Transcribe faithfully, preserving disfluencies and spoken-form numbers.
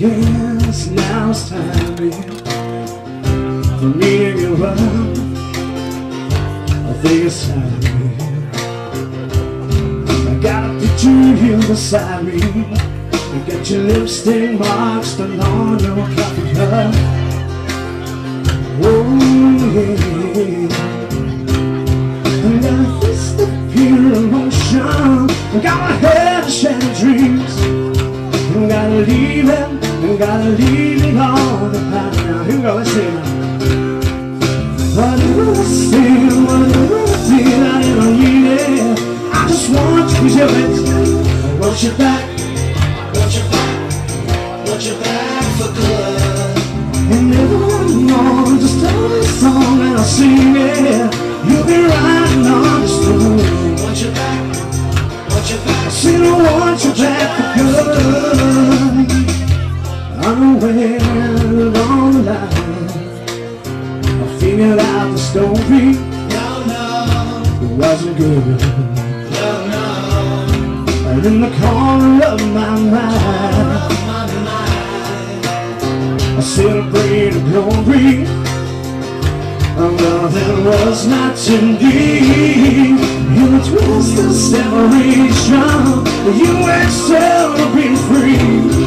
Guess now it's time, baby, for me to give up. I think it's time, baby. I got a picture here beside me. You got your lipstick marks still on your coffee cup. Oh yeah. I got a fist of pure emotion. I got my head to shattered dreams. I gotta leave it, I gotta leave it all behind. Now here we go, let's sing it now. Whatever I say, whatever I did, I never need it. I just want to be your best. I want you back, I want you back, I want you back for good. And everyone just tell me a song and I'll sing it. You'll be riding on the storm. I want you back, I want you back. I said I want you back for good. Unaware along the line, I figured out the story. No, no, it wasn't good. No, no. And in the corner of my mind, I celebrated glory. Well, there was not to be. In the twist of separation, you excel being free.